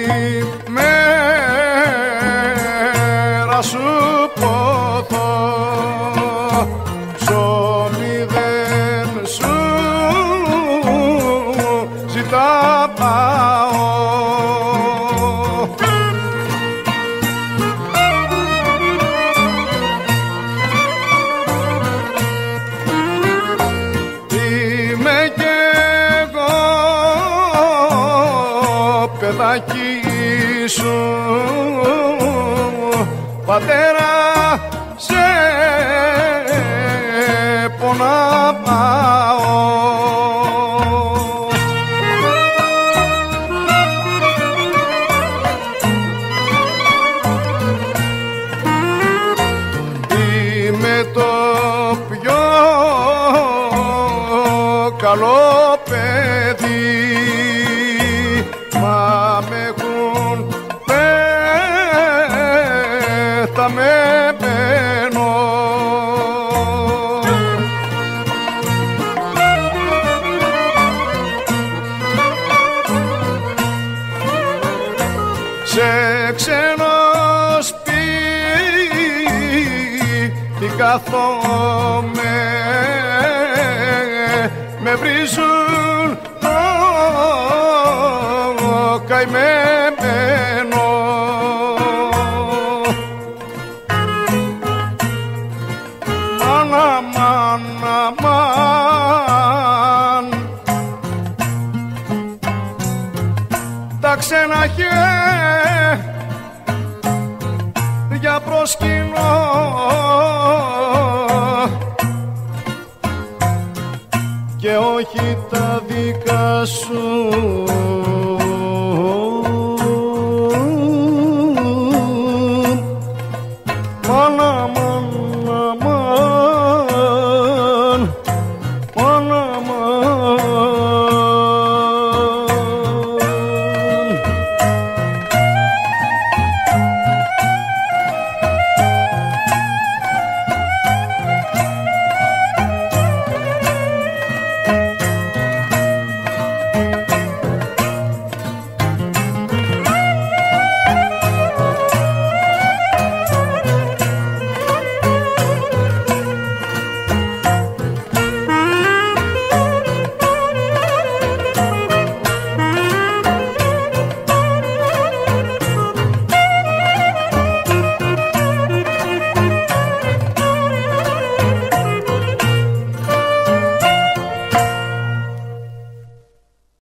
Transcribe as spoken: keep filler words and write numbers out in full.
μέρα σου ποθώ, ψωμί δεν σου ζητά πάω. Είμαι κι εγώ παιδάκι σου, πατέρα σε πονά πάω. Είμαι το πιο καλό παιδί, μα με έχουν πεθαμένο. Σε ξένο σπίτι καθόμαι, με βρίζουν το καημένο. Μάνα, μάνα, μάν, τα ξένα χέρια προσκυνώ, και όχι τα δικά σου.